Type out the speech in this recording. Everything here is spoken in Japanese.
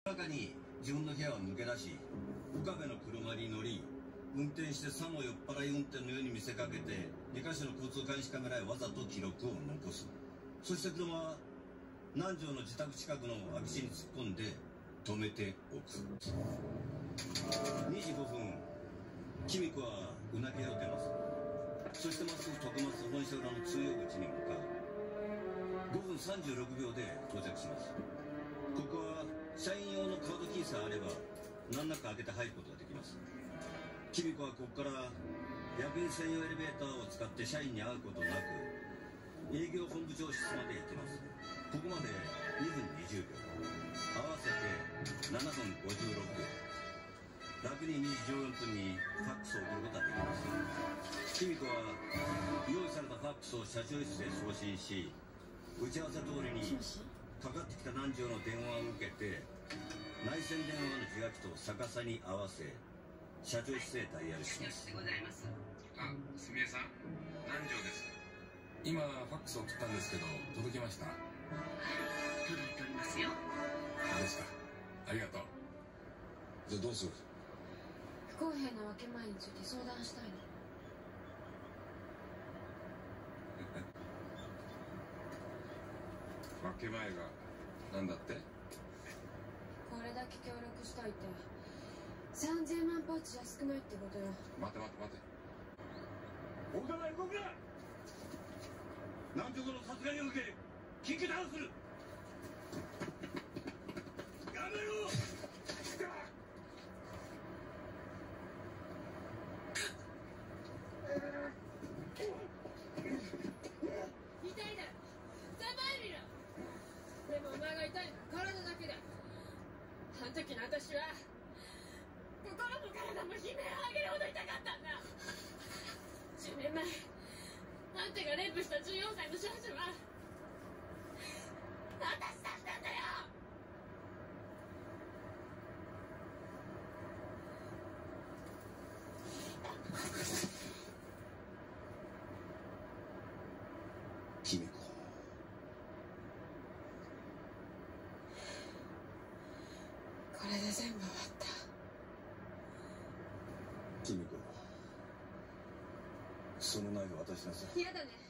中に自分の部屋を抜け出し、岡部の車に乗り、運転してさも酔っ払い運転のように見せかけて2カ所の交通監視カメラへわざと記録を残す。そして車は南條の自宅近くの空き地に突っ込んで止めておく。2時5分、公子はうなぎ屋を出ます。そしてまっすぐ徳松本社裏の通用口に向かう。5分36秒で到着します。ここは社員用のカードキーさえあれば難なく開けて入ることができます。公子はここから役員専用エレベーターを使って社員に会うことなく営業本部長室まで行きます。ここまで2分20秒、合わせて7分56秒。楽に2時14分にファックスを送ることができます。公子は用意されたファックスを社長室へ送信し、打ち合わせ通りにかかってきた南條の電話を受けて内線電話の受話器と逆さに合わせ社長室へダイヤルします。 あ、すみれさん、南條です。今ファックスを送ったんですけど届きました？はい、 届いておりますよ。 そうですか、ありがとう。じゃあどうする？ 不公平な分け前について相談したいの。 分け前がなんだって？ これだけ協力しといて3000万ポーチ安くないってことよ。 待て待て待て。 動かない動くな。南條の殺害を受け緊急逮捕する。やめろ。 痛いだろ、ざまあみろ。でもお前が痛いのは体だけだ。あの時の私は心も体も悲鳴を上げるほど痛かったんだ。10年前あんたがレイプした14歳の少女は私だったんだよ。 公子、 これで全部終わった。 公子、そのナイフ渡しなさい。 嫌だね。